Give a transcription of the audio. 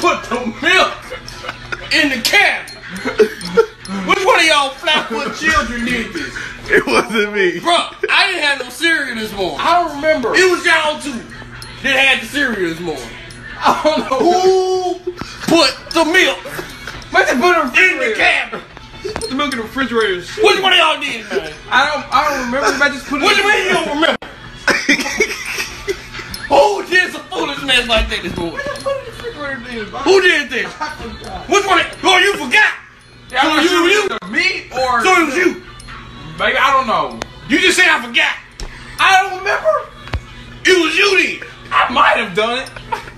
put the milk in the cabinet. Which one of y'all flat-foot children did this? It wasn't me. Bro, I didn't have no cereal this morning. I don't remember. It was y'all two that had the cereal this morning. I don't know. Who put the milk Let's put it in the cabinet? Put the milk in the refrigerator. Which one of y'all did, man? I don't remember. If I just put it. What do you mean you don't remember? Who did some foolishness like that this morning? Just put it in the refrigerator. Then, Who did this? I forgot. Which one? Oh, you forgot. Yeah, I'm So not you- sure you- if it's me or So it was you. Baby, I don't know. You just said I forgot. I don't remember. It was you then. I might have done it.